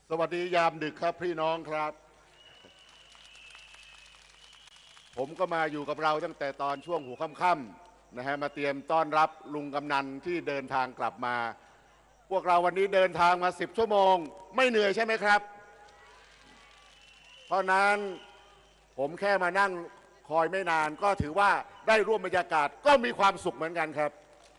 สวัสดียามดึกครับพี่น้องครับ ผมก็มาอยู่กับเราตั้งแต่ตอนช่วงหัวค่ำๆนะฮะมาเตรียมต้อนรับลุงกำนันที่เดินทางกลับมา พวกเราวันนี้เดินทางมา10 ชั่วโมงไม่เหนื่อยใช่ไหมครับ เพราะนั้นผมแค่มานั่งคอยไม่นานก็ถือว่าได้ร่วมบรรยากาศก็มีความสุขเหมือนกันครับ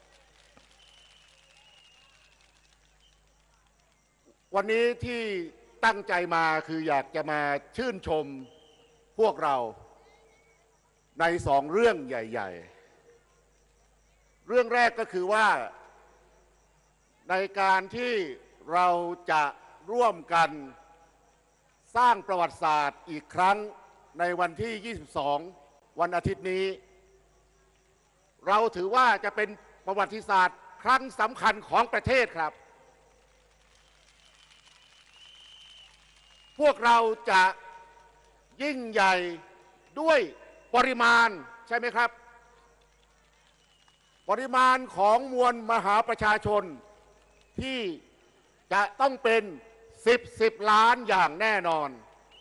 วันนี้ที่ตั้งใจมาคืออยากจะมาชื่นชมพวกเราใน2 เรื่องใหญ่ๆเรื่องแรกก็คือว่าในการที่เราจะร่วมกันสร้างประวัติศาสตร์อีกครั้งในวันที่ 22 วันอาทิตย์นี้เราถือว่าจะเป็นประวัติศาสตร์ครั้งสำคัญของประเทศครับพวกเราจะยิ่งใหญ่ด้วยปริมาณใช่ไหมครับปริมาณของมวลมหาประชาชนที่จะต้องเป็น10 ล้านอย่างแน่นอน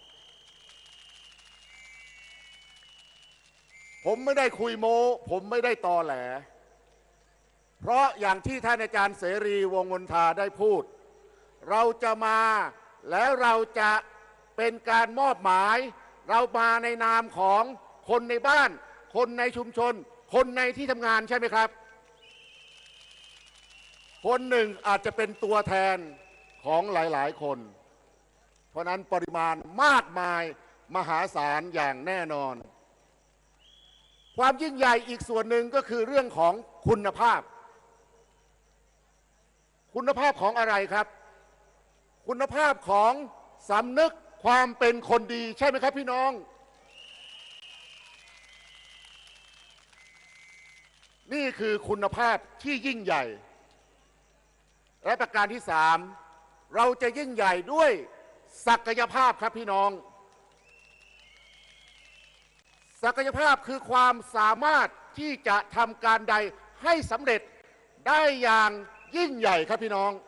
ผมไม่ได้คุยโม้ผมไม่ได้ตอแหลเพราะอย่างที่ท่านอาจารย์เสรีวงศ์มนทาได้พูดเราจะมาแล้วเราจะเป็นการมอบหมายเรามาในนามของคนในบ้านคนในชุมชนคนในที่ทำงานใช่ไหมครับคนหนึ่งอาจจะเป็นตัวแทนของหลายๆคนเพราะนั้นปริมาณมากมายมหาศาลอย่างแน่นอนความยิ่งใหญ่อีกส่วนหนึ่งก็คือเรื่องของคุณภาพของอะไรครับคุณภาพของสำนึกความเป็นคนดีใช่ไหมครับพี่น้องนี่คือคุณภาพที่ยิ่งใหญ่และประการที่3เราจะยิ่งใหญ่ด้วยศักยภาพครับพี่น้องศักยภาพคือความสามารถที่จะทำการใดให้สำเร็จได้อย่างยิ่งใหญ่ครับพี่น้อง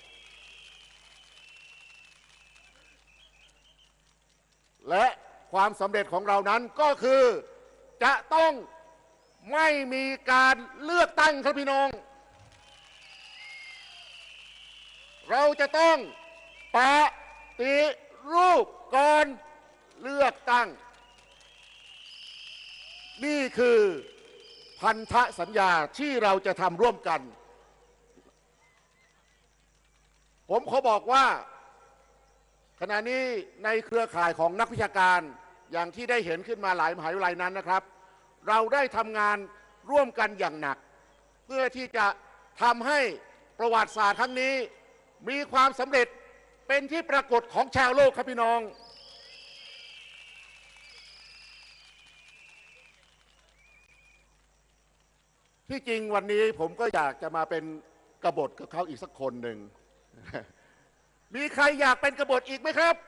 และความสำเร็จของเรานั้นก็คือจะต้องไม่มีการเลือกตั้งครับพี่น้องเราจะต้องปฏิรูปก่อนเลือกตั้งนี่คือพันธสัญญาที่เราจะทำร่วมกันผมขอบอกว่าขณะนี้ในเครือข่ายของนักวิชาการอย่างที่ได้เห็นขึ้นมาหลายมหาวิทยาลัยนั้นนะครับเราได้ทำงานร่วมกันอย่างหนักเพื่อที่จะทำให้ประวัติศาสตร์ครั้งนี้มีความสำเร็จเป็นที่ปรากฏของชาวโลกครับพี่น้องที่จริงวันนี้ผมก็อยากจะมาเป็นกบฏกับเขาอีกสักคนหนึ่งมีใครอยากเป็นกบฏอีกไหมครับ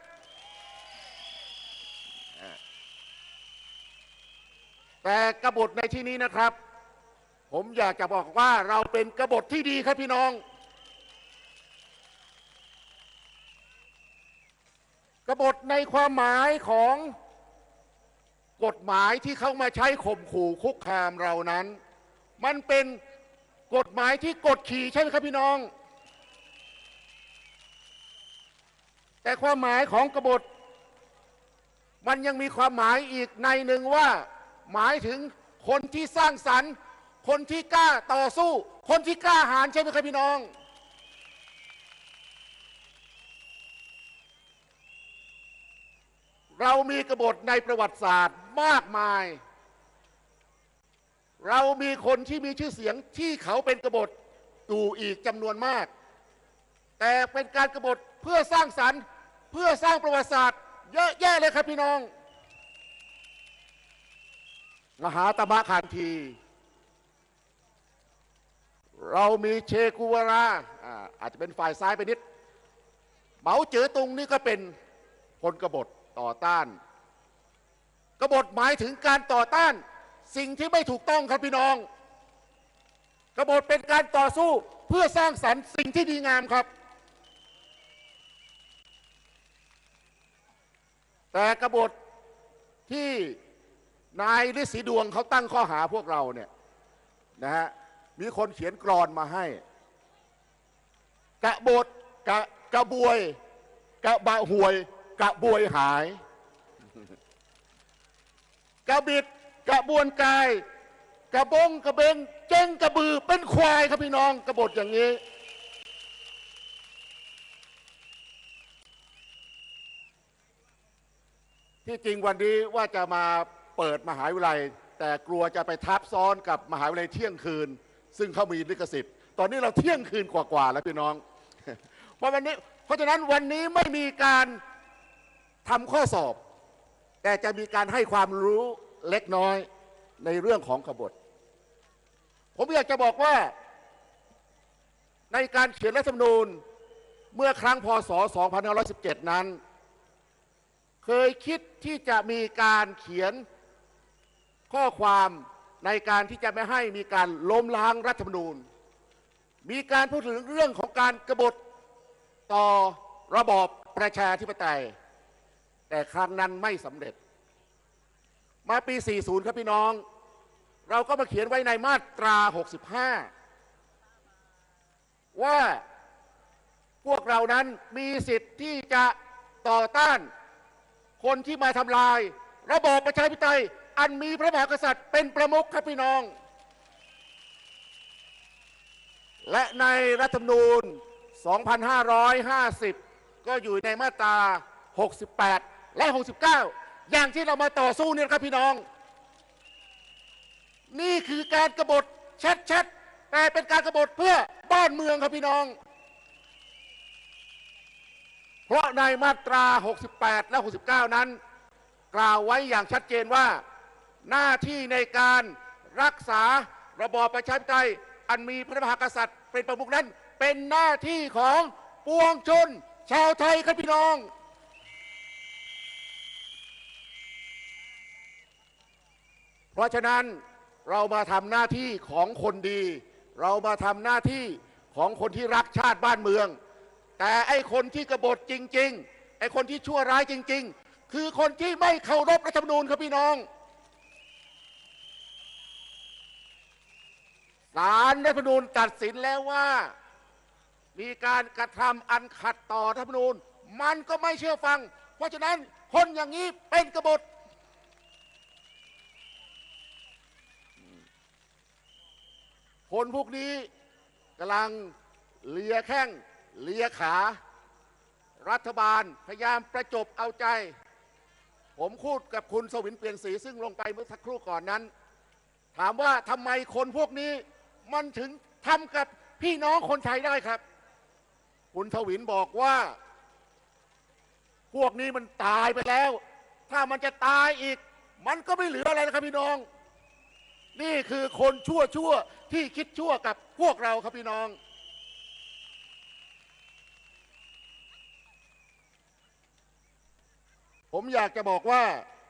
แต่กบฏในที่นี้นะครับผมอยากจะบอกว่าเราเป็นกบฏที่ดีครับพี่น้องกบฏในความหมายของกฎหมายที่เขามาใช้ข่มขู่คุกคามเรานั้นมันเป็นกฎหมายที่กดขี่ใช่ไหมครับพี่น้องแต่ความหมายของกบฏมันยังมีความหมายอีกในหนึ่งว่าหมายถึงคนที่สร้างสรรค์คนที่กล้าต่อสู้คนที่กล้าหาญใช่ไหมครับพี่น้องเรามีกบฏในประวัติศาสตร์มากมายเรามีคนที่มีชื่อเสียงที่เขาเป็นกบฏอยู่อีกจำนวนมากแต่เป็นการกบฏเพื่อสร้างสรรค์เพื่อสร้างประวัติศาสตร์เยอะแยะเลยครับพี่น้องมหาตมะคานธีเรามีเชกูวาราอาจจะเป็นฝ่ายซ้ายไปนิดเหมาเจ๋อตุงนี่ก็เป็นคนกบฏต่อต้านกบฏหมายถึงการต่อต้านสิ่งที่ไม่ถูกต้องครับพี่น้องกบฏเป็นการต่อสู้เพื่อสร้างสรรค์สิ่งที่ดีงามครับแต่กบฏที่นายฤทธิ์ศรีดวงเขาตั้งข้อหาพวกเราเนี่ยนะฮะมีคนเขียนกรอนมาให้กบฏกระบวยกระบะหวยกระบวยหายกระบิดกระบวนกายกระบงกระเบงเจ้งกระบือเป็นควายครับพี่น้องกบฏอย่างนี้ที่จริงวันนี้ว่าจะมาเปิดมหาวิทยาลัยแต่กลัวจะไปทับซ้อนกับมหาวิทยาลัยเที่ยงคืนซึ่งเขามีลิขสิทธิ์ตอนนี้เราเที่ยงคืนกว่าๆแล้วพี่น้องเพราะฉะนั้นวันนี้ไม่มีการทำข้อสอบแต่จะมีการให้ความรู้เล็กน้อยในเรื่องของกบฏผมอยากจะบอกว่าในการเขียนรัฐธรรมนูญเมื่อครั้งพ.ศ. 2517 นั้นเคยคิดที่จะมีการเขียนข้อความในการที่จะไม่ให้มีการล้มล้างรัฐธรรมนูญมีการพูดถึงเรื่องของการกบฏต่อระบอบประชาธิปไตยแต่ครั้งนั้นไม่สำเร็จมาปี 40 ครับพี่น้องเราก็มาเขียนไว้ในมาตรา 65 ว่าพวกเรานั้นมีสิทธิ์ที่จะต่อต้านคนที่มาทำลายระบอบประชาธิปไตยอันมีพระมหากษัตริย์เป็นประมุขครับพี่น้องและในรัฐธรรมนูญ 2550 ก็อยู่ในมาตรา 68 และ 69 อย่างที่เรามาต่อสู้เนี่ยครับพี่น้องนี่คือการกบฏชัดๆแต่เป็นการกบฏเพื่อบ้านเมืองครับพี่น้องเพราะในมาตรา 68 และ 69 นั้นกล่าวไว้อย่างชัดเจนว่าหน้าที่ในการรักษาระบอบประชาธิปไตยอันมีพระมหากษัตริย์เป็นประมุขนั้นเป็นหน้าที่ของปวงชนชาวไทยครับพี่น้องเพราะฉะนั้นเรามาทำหน้าที่ของคนดีเรามาทำหน้าที่ของคนที่รักชาติบ้านเมืองแต่ไอ้คนที่กบฏจริงๆไอ้คนที่ชั่วร้ายจริงๆคือคนที่ไม่เคารพรัฐธรรมนูญครับพี่น้องศาลรัฐธรรมนูญตัดสินแล้วว่ามีการกระทำอันขัดต่อรัฐธรรมนูญมันก็ไม่เชื่อฟังเพราะฉะนั้นคนอย่างนี้เป็นกบฏคนพวกนี้กำลังเลียแข้งเลียขารัฐบาลพยายามประจบเอาใจผมพูดกับคุณสวินเปลี่ยนสีซึ่งลงไปเมื่อสักครู่ก่อนนั้นถามว่าทำไมคนพวกนี้มันถึงทำกับพี่น้องคนไทยได้ครับคุณทวินบอกว่าพวกนี้มันตายไปแล้วถ้ามันจะตายอีกมันก็ไม่เหลืออะไรนะครับพี่น้องนี่คือคนชั่วที่คิดชั่วกับพวกเราครับพี่น้องผมอยากจะบอกว่า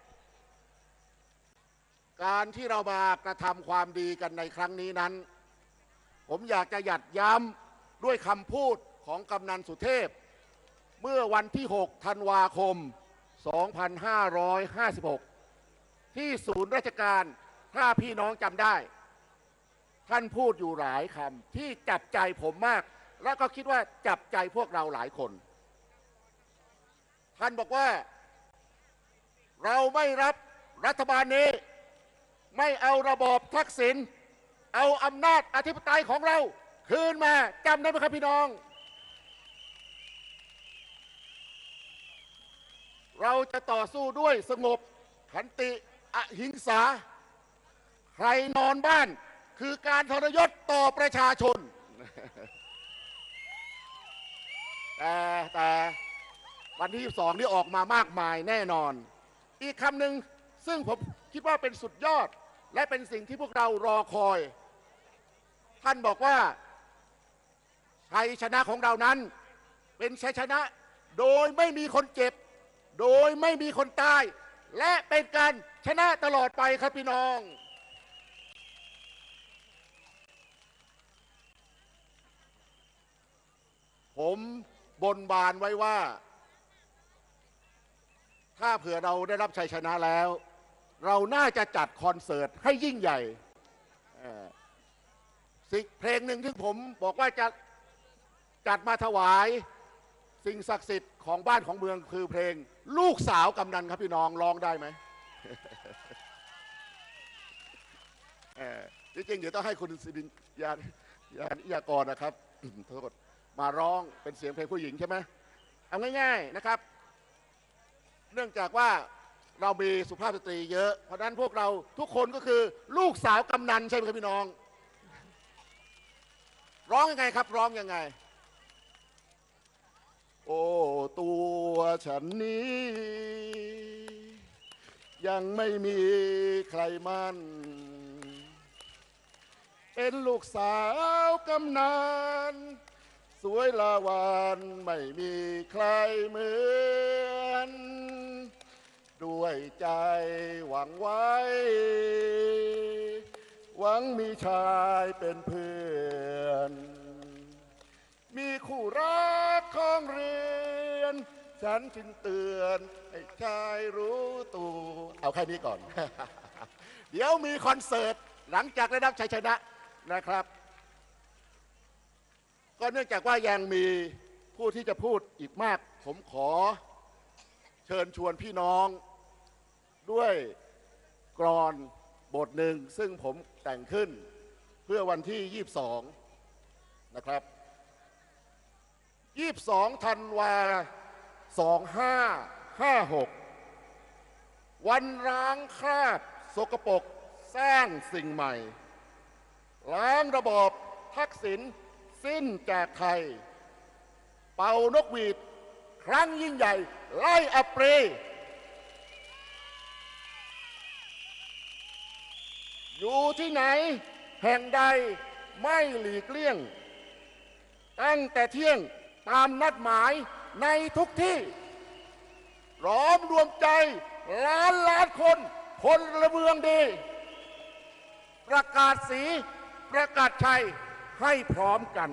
การที่เรามากระทำความดีกันในครั้งนี้นั้นผมอยากจะหยัดย้ำด้วยคำพูดของกำนันสุเทพเมื่อวันที่ 6 ธันวาคม 2556 ที่ศูนย์ราชการถ้าพี่น้องจำได้ท่านพูดอยู่หลายคำที่จับใจผมมากและก็คิดว่าจับใจพวกเราหลายคนท่านบอกว่าเราไม่รับรัฐบาลนี้ไม่เอาระบอบทักษิณเอาอำนาจอธิปไตยของเราคืนมาจำได้ไหมครับพี่น้องเราจะต่อสู้ด้วยสงบขันติอหิงสาใครนอนบ้านคือการทรยศต่อประชาชนแต่วันที่ 22 นี่ออกมามากมายแน่นอนอีกคำหนึ่งซึ่งผมคิดว่าเป็นสุดยอดและเป็นสิ่งที่พวกเรารอคอยท่านบอกว่าชัยชนะของเรานั้นเป็นชัยชนะโดยไม่มีคนเจ็บโดยไม่มีคนตายและเป็นการชนะตลอดไปครับพี่น้องผมบนบานไว้ว่าถ้าเผื่อเราได้รับชัยชนะแล้ว เราน่าจะจัดคอนเสิร์ตให้ยิ่งใหญ่เพลงหนึ่งที่ผมบอกว่าจะจัดมาถวายสิ่งศักดิ์สิทธิ์ของบ้านของเมืองคือเพลงลูกสาวกำนันครับพี่น้องร้องได้ไหม จริงๆเดี๋ยวต้องให้คุณสิริยากรนะครับโทษมาร้องเป็นเสียงเพลงผู้หญิงใช่ไหมเอาง่ายๆนะครับเนื่องจากว่าเรามีสุภาพสตรีเยอะเพราะฉะนั้นพวกเราทุกคนก็คือลูกสาวกำนันใช่ไหมครับพี่น้องร้องยังไงครับร้องยังไงโอ้ตัวฉันนี้ยังไม่มีใครมั่นเป็นลูกสาวกำนันสวยละวันไม่มีใครเหมือนด้วยใจหวังไว้หวังมีชายเป็นเพื่อนมีคู่รักของเรือนฉันจึงเตือนให้ชายรู้ตัวเอาแค่นี้ก่อน เดี๋ยวมีคอนเสิร์ตหลังจากได้รับชัยชนะนะครับก็เนื่องจากว่ายังมีผู้ที่จะพูดอีกมากผมขอเชิญชวนพี่น้องด้วยกลอนบทหนึ่งซึ่งผมแต่งขึ้นเพื่อวันที่22นะครับ22 ธันวา 2556วันร้างคราบสกปรกสร้างสิ่งใหม่ล้างระบอบทักษิณสิ้นจากไทยเป่านกหวีดครั้งยิ่งใหญ่ไล่อัปรีอยู่ที่ไหนแห่งใดไม่หลีกเลี่ยงตั้งแต่เที่ยงตามนัดหมายในทุกที่ล้อมรวมใจล้านล้านคนพลเมืองดีประกาศสีประกาศชัยให้พร้อมกัน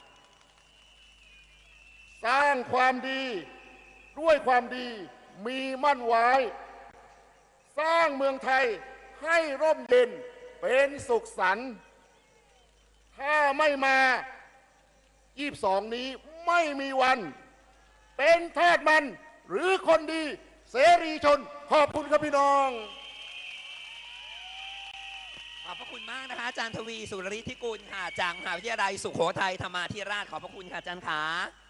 สร้างความดีด้วยความดีมีมั่นไว้สร้างเมืองไทยให้ร่มเย็นเป็นสุขสันต์ถ้าไม่มา22นี้ไม่มีวันเป็นทาสมันหรือคนดีเสรีชนขอบคุณครับพี่น้องขอบพระคุณมากนะคะอาจารย์ทวีสุรฤทธิกุลค่ะจากมหาวิทยาลัยสุโขทัยธรรมาธิราชขอบพระคุณค่ะอาจารย์ขา